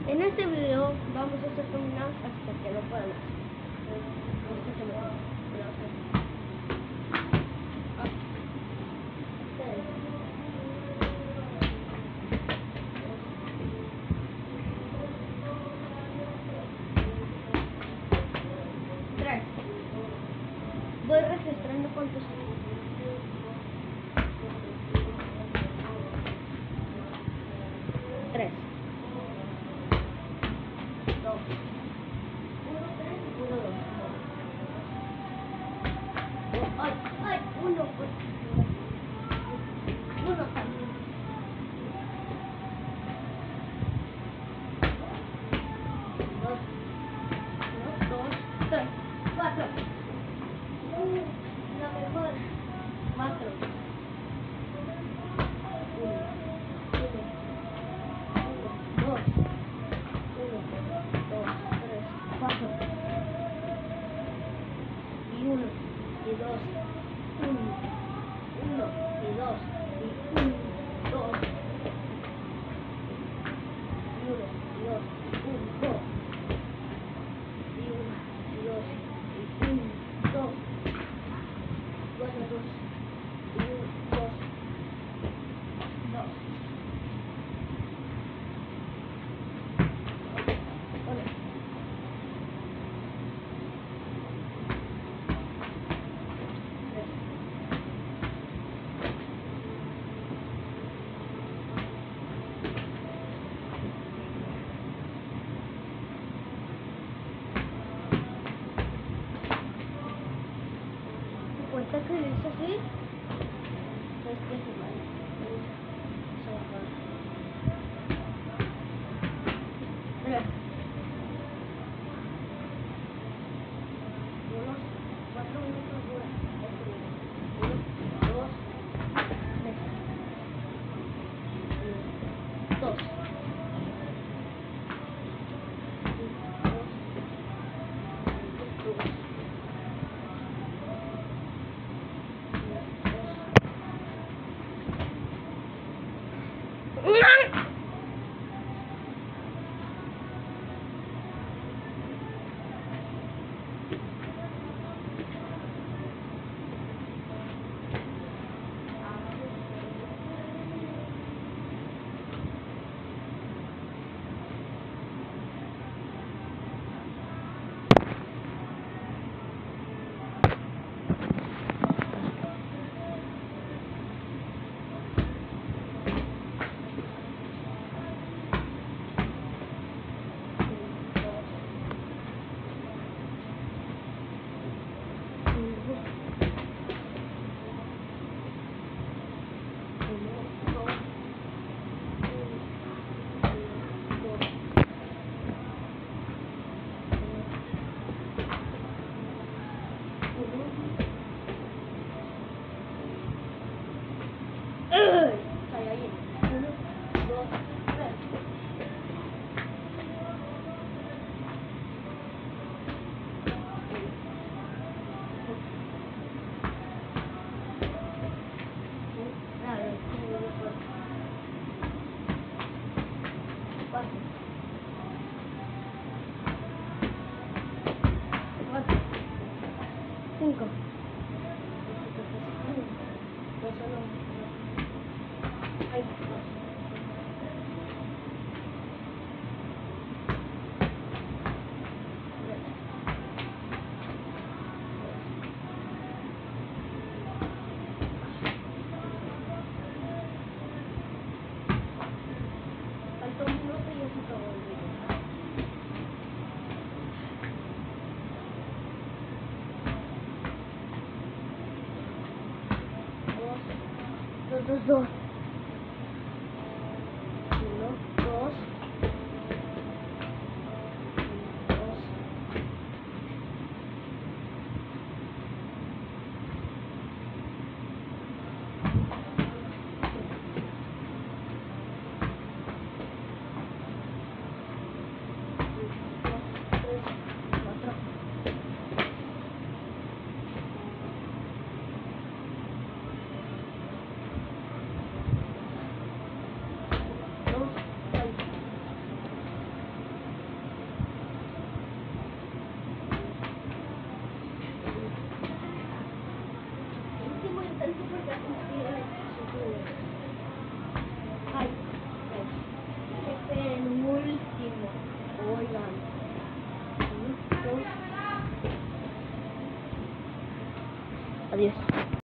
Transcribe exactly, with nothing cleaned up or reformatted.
En este video vamos a hacer dominadas hasta que no podamos. Esto se me va. Ah. Tres. Tres. Voy registrando cuántos son. Tres. Dos. Uno, tres, uno, dos. Ay, ay, uno, pues. Uno también. Dos. Uno, dos, tres, cuatro. Uh, la mejor. Cuatro. Uno, uno, uno, dos. Uno, dos, tres, cuatro. Y uno, y dos. Uno, uno, y dos. Y uno, dos. Y uno, y dos. Uno, dos. Y uno, y dos. Y uno, dos. Bueno, dos. Y uno, dos. Dos. Hola. Cuenta que lo hice así, es que se vale. Tres. Uno, cuatro minutos dura. Uno, dos, tres. Uno, dos. Uno, dos. Cinco. Ay, falta un minuto y ya se acabó el video. Dos, dos, dos. Uno, dos. Dos. Tres, cuatro. Adiós.